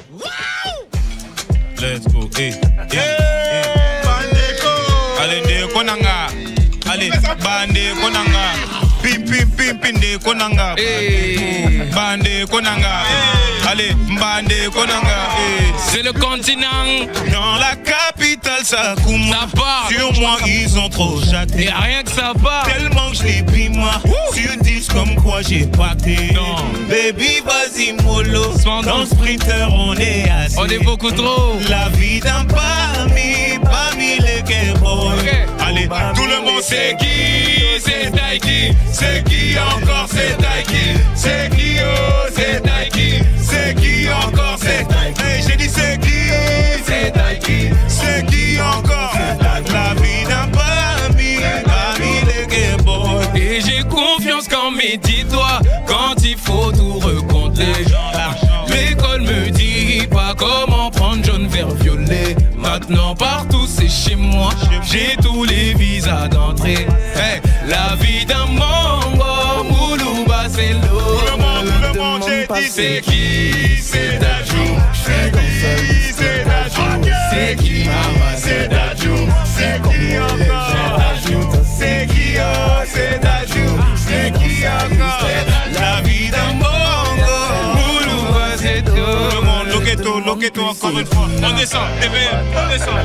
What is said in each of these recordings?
Let's go, hey. Allez, de konanga. Allez, bande konanga. Pim pim pim pim de konanga. Bande konanga. Allez, bande konanga. C'est le continent. Dans la capitale, ça coule. Ça part. Sur moi, ils ont trop chaté. Et rien que ça part. Tellement que je l'ai pris, moi. Sur 10 comme quoi j'ai pâté. Non. Baby, vas-y, mollo. Dans le sprinter, on est assis. On est beaucoup trop. La vie d'un parmi les guerres. Okay. Allez, tout le monde, c'est qui? C'est Taiki. C'est qui encore? C'est Taiki. C'est qui? Oh, c'est Taiki. C'est qui encore? C'est Taiki. Hey, j'ai dit c'est qui? C'est Taiki. C'est qui encore? La vie d'un parmi les guerres. Et j'ai confiance quand mes dis-toi, quand il faut tout recompter. L'école me dit pas comment prendre jaune, vert, violet. Maintenant partout c'est chez moi. J'ai tous les visas d'entrée. Hey, la vie d'un mango, Moulouba c'est l'eau. C'est qui? C'est Dadju. C'est qui? C'est Dadju. C'est qui? C'est Dadju. C'est qui encore? C'est qui? C'est Dadju. C'est qui encore? La vie d'un bongo. Moulouba c'est tout. Tout le monde, loqueto encore une fois. On descend, on descend.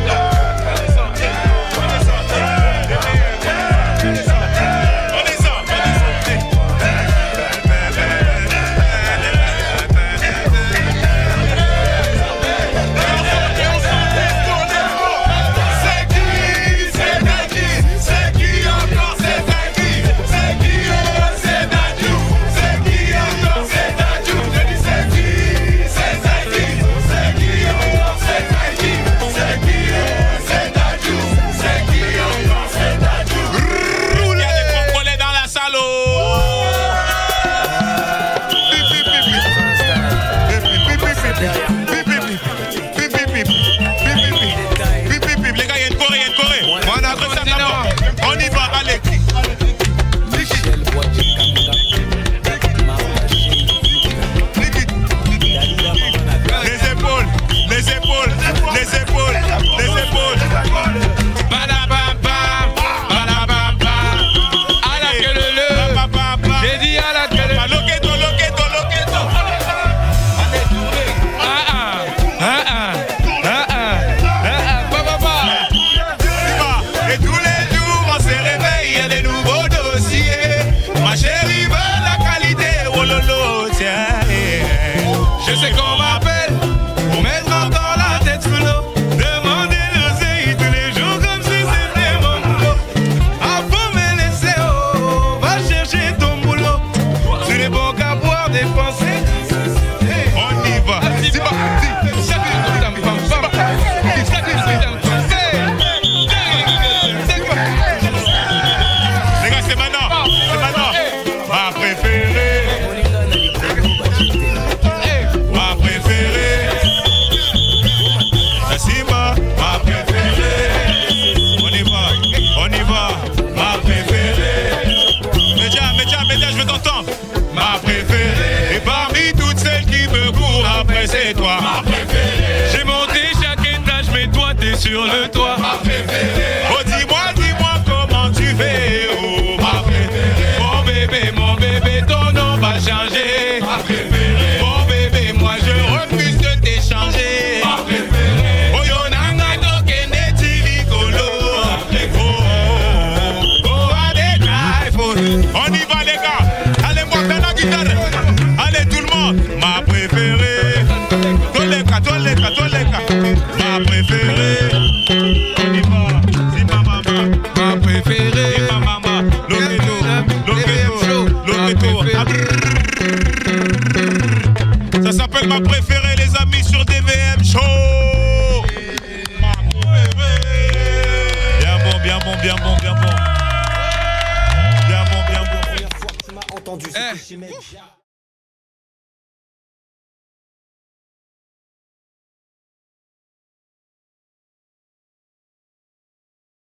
Sur le toit. Oh dis-moi comment tu fais. Oh ma préférée. Mon bébé, ton nom va changer. Ma préférée. Mon bébé, moi je refuse de t'échanger. Ma préférée. Oh yonanga tokende tilikolo. Oh allez drive. On y va les gars. Allez moi fais la guitare. Allez tout le monde. Ma préférée. Toleka. Ma préférée. On y va, c'est ma maman. Ma préférée. C'est ma maman. Loqueto. Ça s'appelle ma préférée, les amis, sur DVM Show. Ma préférée. Bien bon. Bien bon. Tu m'as entendu, c'est